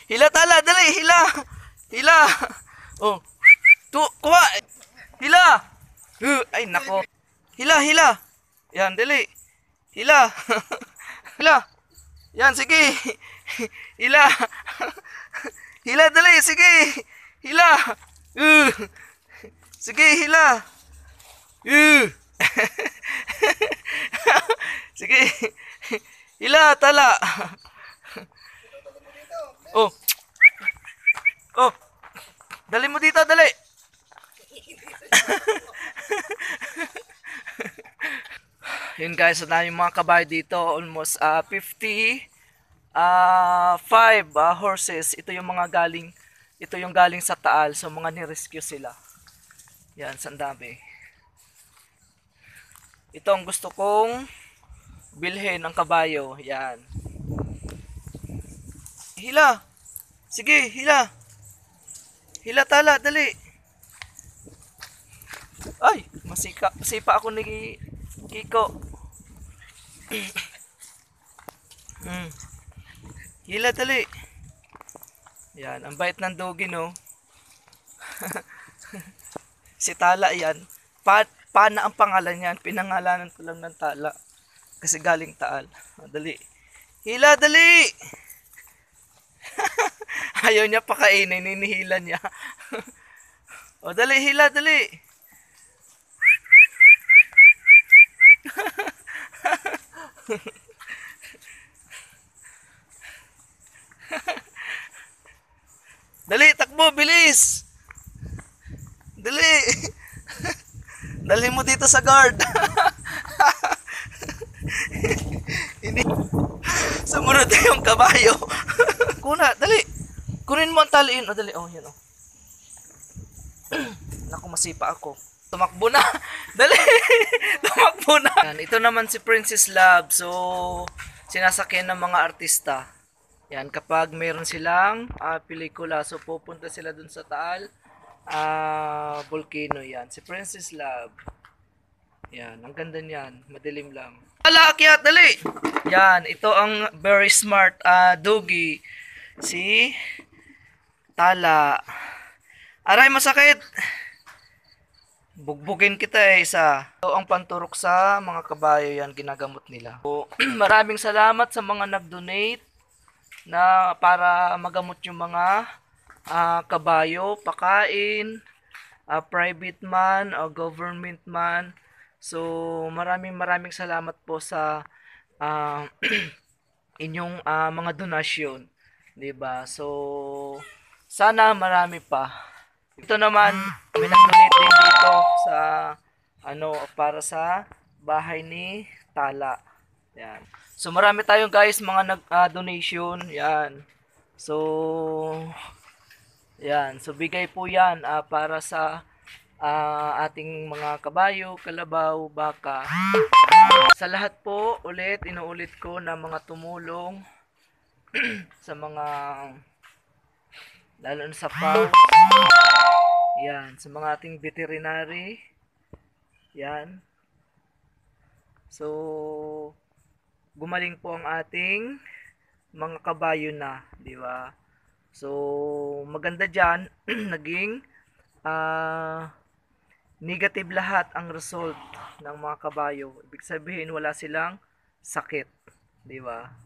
Hila tala, dali, hila. Hila. Oh. Kuha. Hila. Ay, nako. Hila, hila. Yan, dali. Hila. Hila. Yan, sige. Hila. Hila, dali, sige. Hila. Sige, hila. Sige. Hila, tala. Oh. Oh. Dali mo dito, dali. Yun guys, so na yung mga kabayo dito, almost 55 horses. Ito yung galing sa Taal. So mga ni-rescue sila. Yan, sandami. Ito ang gusto kong bilhin ng kabayo. Yan. Hila. Sige, hila. Hila tala, dali. Ay, masipa ako ni Kiko. Hila, dali. Yan, ang bait ng dogi, no? Si Tala yan. PANA ang pangalan yan. Pinangalanan ko lang ng Tala. Kasi galing Taal. Dali. Hila, dali! Ayaw niya pakainin, ninihilan niya. O, dali, hila, dali. Dali, takbo, bilis. Dali. Dali mo dito sa guard. Hindi. Sumunod yung kabayo. Kuna, dali. Kunin mo ang taliin. O, dali. Oh, yan, oh. Naku, masipa ako. Tumakbo na. Dali. Tumakbo na. Yan, ito naman si Princess Love. So, sinasakyan ng mga artista. Yan, kapag mayroon silang pelikula. So, pupunta sila dun sa Taal. Volcano, yan. Si Princess Love. Yan, ang ganda niyan. Madilim lang. Tala, akyat, dali. Yan, ito ang very smart doggy. Si Tala. Aray, masakit. Bugbugin kita isa. Ito ang panturok sa mga kabayo, yan, ginagamot nila. So, maraming salamat sa mga nag-donate na para magamot yung mga kabayo, pakain, private man o government man. So, maraming salamat po sa inyong mga donasyon, 'di ba? So, sana marami pa. Ito naman, may nag-donate din dito sa para sa bahay ni Tala. Yan. So, marami tayong guys mga nag-donation, yan. So, yan. So, bigay po yan para sa ating mga kabayo, kalabaw, baka. Sa lahat po, inuulit ko na mga tumulong sa mga, lalo na sa PAW. Yan. Sa mga ating veterinary. Yan. So, gumaling po ang ating mga kabayo na, di ba? So, maganda dyan, naging negative lahat ang result ng mga kabayo. Ibig sabihin, wala silang sakit, di ba?